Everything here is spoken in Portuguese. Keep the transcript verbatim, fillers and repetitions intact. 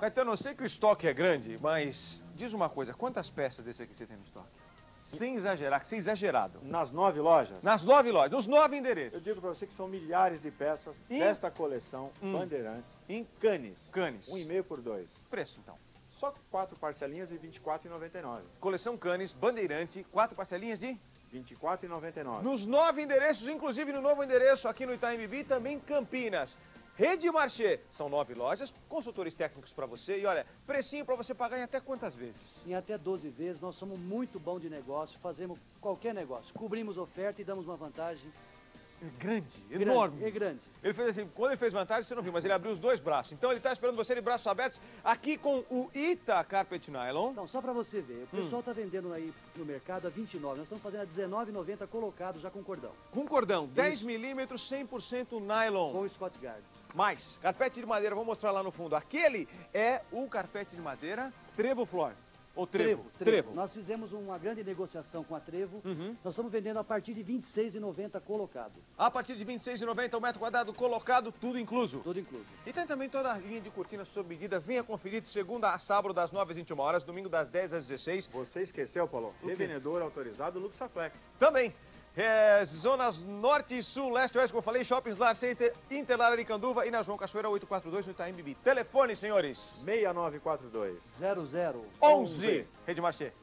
Caetano, eu sei que o estoque é grande, mas diz uma coisa, quantas peças desse aqui você tem no estoque? Sem exagerar, sem exagerado. Nas nove lojas? Nas nove lojas, nos nove endereços. Eu digo para você que são milhares de peças em... desta coleção hum. Bandeirantes em Cannes. Cannes. Um e meio por dois. Preço, então? Só quatro parcelinhas de vinte e quatro reais e noventa e nove centavos. Coleção Cannes, Bandeirante, quatro parcelinhas de... vinte e quatro reais e noventa e nove Nos centavos. nove endereços, inclusive no novo endereço aqui no Itaim Bibi, também Campinas. Rede Marché, são nove lojas, consultores técnicos para você e olha, precinho para você pagar em até quantas vezes? Em até doze vezes, nós somos muito bom de negócio, fazemos qualquer negócio, cobrimos oferta e damos uma vantagem. É grande, grande, enorme. É grande. Ele fez assim, quando ele fez vantagem você não viu, mas ele abriu os dois braços. Então ele está esperando você de braços abertos aqui com o Ita Carpet Nylon. Não, só para você ver, o pessoal está hum. vendendo aí no mercado a vinte e nove, nós estamos fazendo a dezenove reais e noventa centavos colocado já com cordão. Com cordão, dez milímetros, cem por cento nylon. Com Scott Guard. Mais, carpete de madeira, vou mostrar lá no fundo. Aquele é o carpete de madeira Trevo Floor. Ou Trevo? Trevo, Trevo. Trevo. Nós fizemos uma grande negociação com a Trevo. Uhum. Nós estamos vendendo a partir de vinte e seis reais e noventa centavos colocado. A partir de vinte e seis reais e noventa centavos o metro quadrado colocado, tudo incluso? Tudo incluso. E tem também toda a linha de cortinas sob medida. Venha conferir de segunda a sábado das nove às vinte e uma horas, domingo das dez às dezesseis. Você esqueceu, Paulo? Revendedor autorizado Luxaflex. Também. É, zonas norte, sul, leste, oeste, como eu falei, Shopping Lar Center, Interlar Aricanduva e na João Cachoeira oito quatro dois no Itaim Bibi. Telefone, senhores. seis nove quatro dois zero zero onze. Rede Marché.